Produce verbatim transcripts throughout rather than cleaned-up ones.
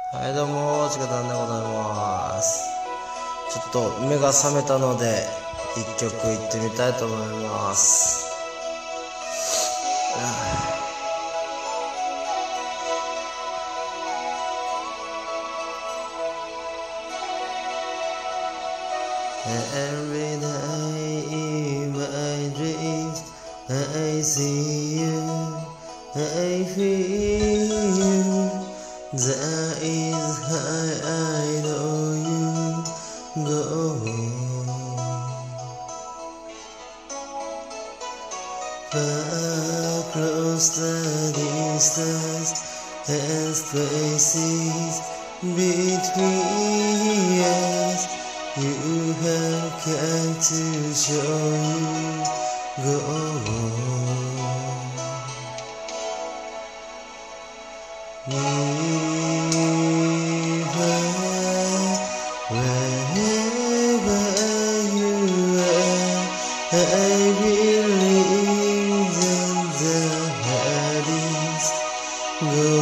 はいどうも、ちかたんでございます。ちょっと目が覚めたので一曲いってみたいと思います。Every day in my dreams I see you, I feel you. That is how I know you go. Far across the distance and spaces between us, you have come to show you go. Wherever you are, I believe that the hearts go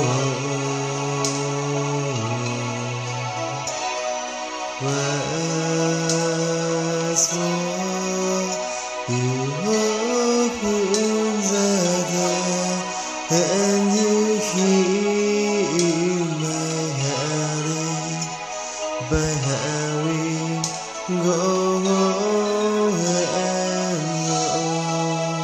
once more. You open the door and you hear my heart by hurrying, go on and on.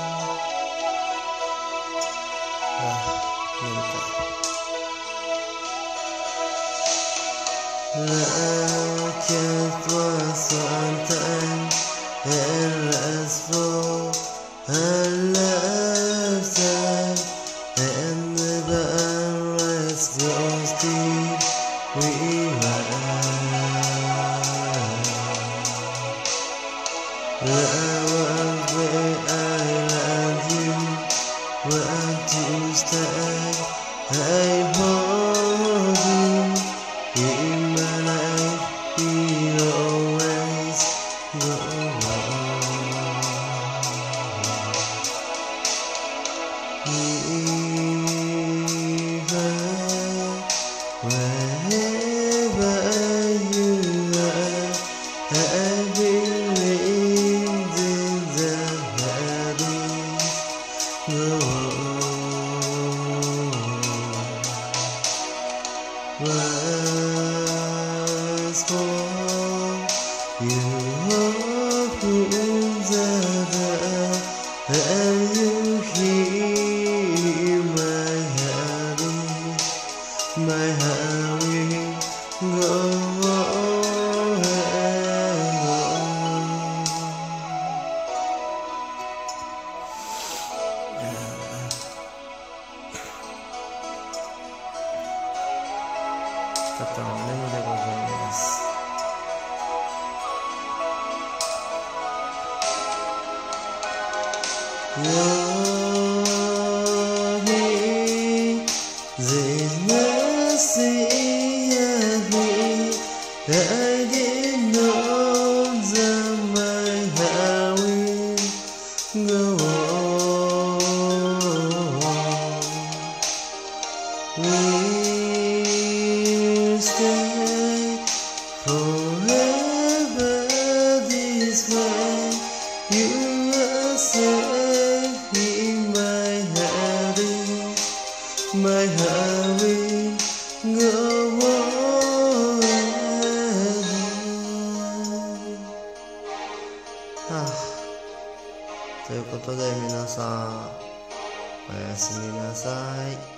Like it was one time and last for a lifetime, and the barrels grows deep. We Love where I love you, want to stay, I hold you in my life, you always go on. Wherever you are, I believe in the hearts go once more. You open the door and you hear my heart, my heart will go on and on. Tataのメモでございます。There's nothing of me I didn't know that my heart will go on. We'll stay forever this way. You are safe in my heart, my heart will go on. Ah, ということで皆さんおやすみなさい。